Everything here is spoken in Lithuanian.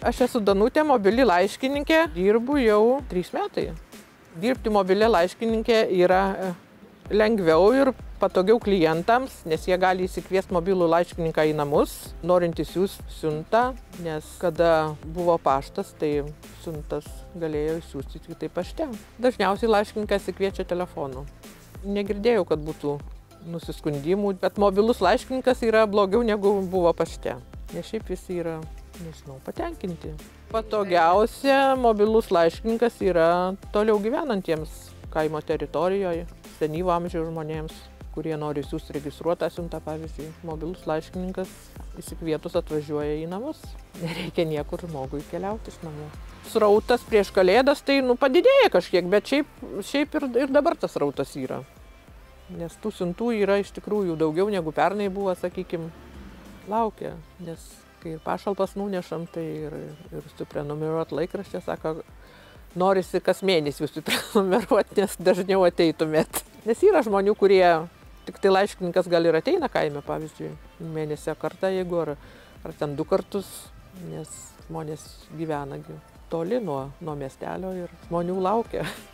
Aš esu Danutė, mobili laiškininkė, dirbu jau 3 metai. Dirbti mobilė laiškininkė yra lengviau ir patogiau klientams, nes jie gali įsikviesti mobilų laiškininką į namus, norintys siųsti siuntą, nes kada buvo paštas, tai siuntas galėjo siūsti tik tai pašte. Dažniausiai laiškininkas įkviečia telefonu. Negirdėjau, kad būtų nusiskundimų, bet mobilus laiškininkas yra blogiau negu buvo pašte, nes šiaip visi yra, nežinau, patenkinti. Patogiausia mobilus laiškininkas yra toliau gyvenantiems kaimo teritorijoje, senyvo amžiaus žmonėms, kurie nori siųsti registruotą siuntą, pavyzdžiui, mobilus laiškininkas įsikvietus atvažiuoja į namus. Nereikia niekur žmogui keliauti iš namų. Srautas prieš Kalėdas tai padidėja kažkiek, bet šiaip ir dabar tas srautas yra. Nes tų siuntų yra iš tikrųjų daugiau negu pernai buvo, sakykime, laukia. Nes kai ir pašalpas nunešam, tai ir suprenumeruot laikraštį, sako, norisi kas mėnesį suprenumeruoti, nes dažniau ateitumėt. Nes yra žmonių, kurie tik tai laiškininkas gal ir ateina kaime, pavyzdžiui, mėnesio kartą, jeigu ar ten 2 kartus, nes žmonės gyvena toli nuo miestelio ir žmonių laukia.